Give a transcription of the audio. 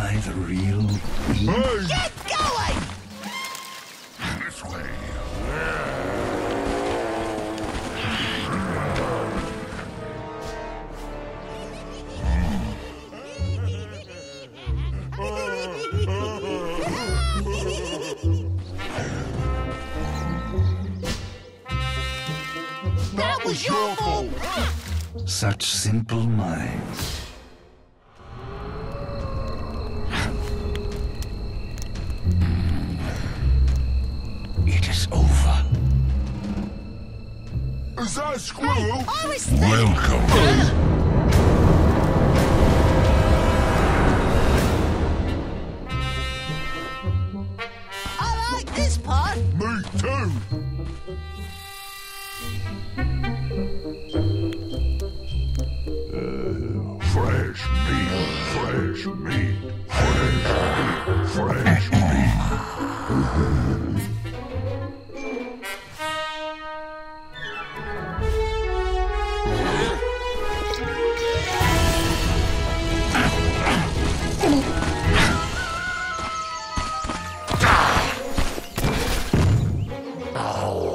I the real me? Get going! This way. That was your fault! Such simple minds. It is over. Is that a squirrel? I was thinking... Welcome. I like this part. Me too. Fresh meat, fresh meat, fresh meat. Oh.